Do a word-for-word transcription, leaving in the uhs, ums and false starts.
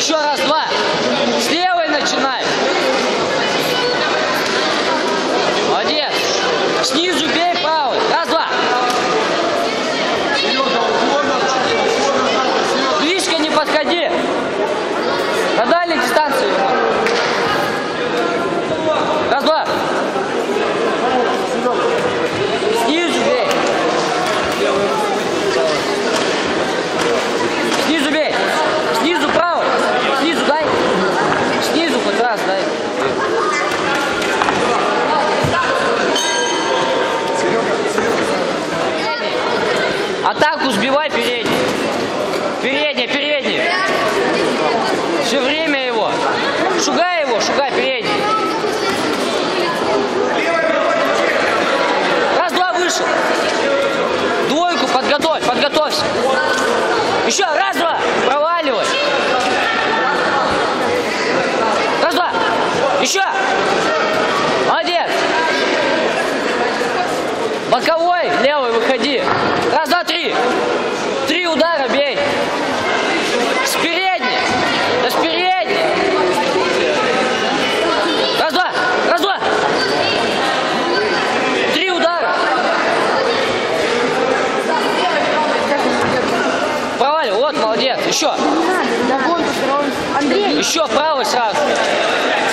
Еще раз, два. С левой начинай. Молодец. Снизу бей правой. Раз, два. Близко не подходи. На дальней дистанции. Раз, два. Снизу бей. Снизу бей. Снизу право. Снизу дай. Снизу хоть раз дай. Атаку сбивай передний. Передний, передний. Все время его. Шугай его, шугай передний. Раз-два вышел. Двойку подготовь, подготовься. Еще раз-два. Проваливай. Раз-два. Еще. Молодец. Боковой, левый выходи. Раз, два, три. Три удара бей. С передней. Да с передней. Раз, два. Раз, два. Три удара. Проваливай. Вот, молодец. Еще. Еще правый сразу.